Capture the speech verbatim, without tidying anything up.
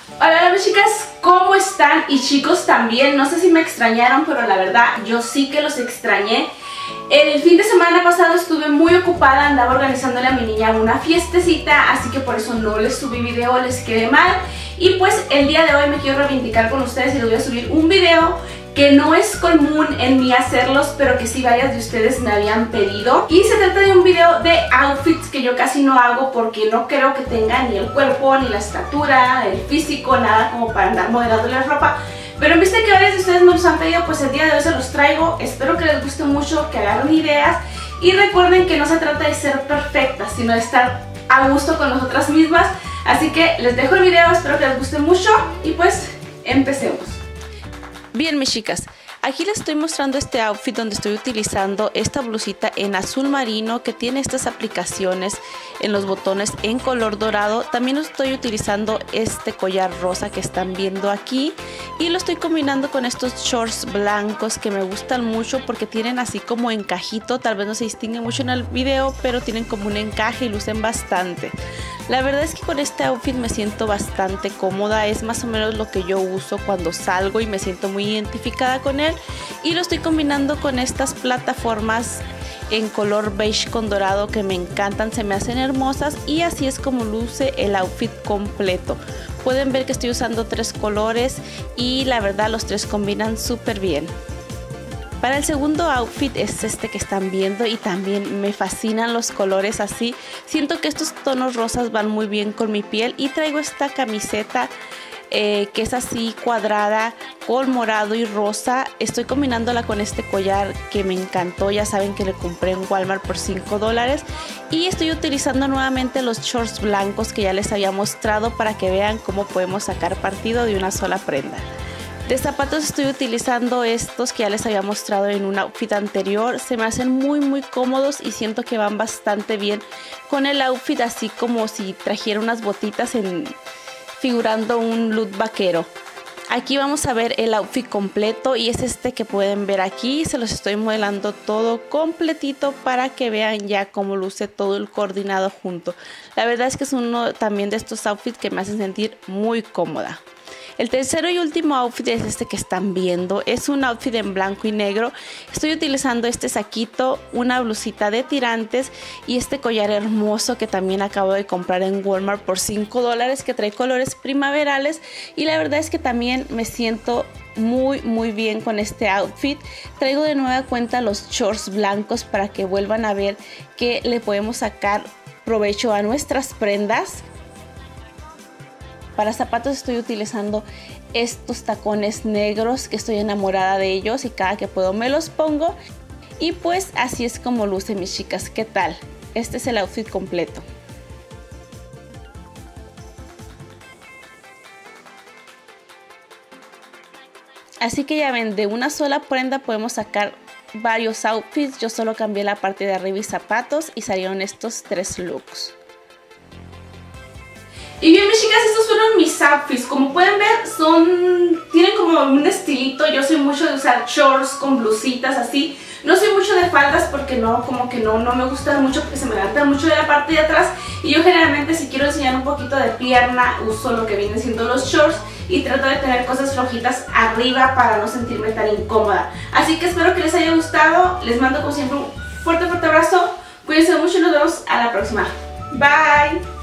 Hola, hola chicas, ¿cómo están? Y chicos también, no sé si me extrañaron, pero la verdad yo sí que los extrañé. El fin de semana pasado estuve muy ocupada, andaba organizándole a mi niña una fiestecita, así que por eso no les subí video, les quedé mal. Y pues el día de hoy me quiero reivindicar con ustedes y les voy a subir un video que no es común en mí hacerlos, pero que sí varias de ustedes me habían pedido. Y se trata de un video de outfits que yo casi no hago porque no creo que tenga ni el cuerpo, ni la estatura, el físico, nada como para andar modelando la ropa. Pero en vista que varias de ustedes me los han pedido, pues el día de hoy se los traigo. Espero que les guste mucho, que agarren ideas. Y recuerden que no se trata de ser perfectas, sino de estar a gusto con nosotras mismas. Así que les dejo el video, espero que les guste mucho y pues empecemos. Bien, mis chicas, aquí les estoy mostrando este outfit donde estoy utilizando esta blusita en azul marino que tiene estas aplicaciones en los botones en color dorado. También estoy utilizando este collar rosa que están viendo aquí y lo estoy combinando con estos shorts blancos que me gustan mucho porque tienen así como encajito. Tal vez no se distingue mucho en el video, pero tienen como un encaje y lucen bastante. La verdad es que con este outfit me siento bastante cómoda, es más o menos lo que yo uso cuando salgo y me siento muy identificada con él. Y lo estoy combinando con estas plataformas en color beige con dorado que me encantan, se me hacen hermosas y así es como luce el outfit completo. Pueden ver que estoy usando tres colores y la verdad los tres combinan súper bien. Para el segundo outfit es este que están viendo y también me fascinan los colores así. Siento que estos tonos rosas van muy bien con mi piel y traigo esta camiseta eh, que es así cuadrada con morado y rosa. Estoy combinándola con este collar que me encantó, ya saben que le compré en Walmart por cinco dólares. Y estoy utilizando nuevamente los shorts blancos que ya les había mostrado para que vean cómo podemos sacar partido de una sola prenda. De zapatos estoy utilizando estos que ya les había mostrado en un outfit anterior. Se me hacen muy muy cómodos y siento que van bastante bien con el outfit, así como si trajera unas botitas en, figurando un look vaquero. Aquí vamos a ver el outfit completo y es este que pueden ver aquí. Se los estoy modelando todo completito para que vean ya cómo luce todo el coordinado junto. La verdad es que es uno también de estos outfits que me hacen sentir muy cómoda. El tercero y último outfit es este que están viendo. Es un outfit en blanco y negro. Estoy utilizando este saquito, una blusita de tirantes y este collar hermoso que también acabo de comprar en Walmart por cinco dólares, que trae colores primaverales. Y la verdad es que también me siento muy muy bien con este outfit. Traigo de nueva cuenta los shorts blancos para que vuelvan a ver que le podemos sacar provecho a nuestras prendas. Para zapatos estoy utilizando estos tacones negros que estoy enamorada de ellos y cada que puedo me los pongo. Y pues así es como luce, mis chicas. ¿Qué tal? Este es el outfit completo. Así que ya ven, de una sola prenda podemos sacar varios outfits. Yo solo cambié la parte de arriba y zapatos y salieron estos tres looks. Y bien, mis chicas, estos fueron mis outfits. Como pueden ver, son tienen como un estilito. Yo soy mucho de usar shorts con blusitas así. No soy mucho de faldas porque no, como que no, no me gustan mucho porque se me levantan mucho de la parte de atrás. Y yo generalmente, si quiero enseñar un poquito de pierna, uso lo que vienen siendo los shorts y trato de tener cosas flojitas arriba para no sentirme tan incómoda. Así que espero que les haya gustado. Les mando como siempre un fuerte, fuerte abrazo. Cuídense mucho y nos vemos a la próxima. Bye.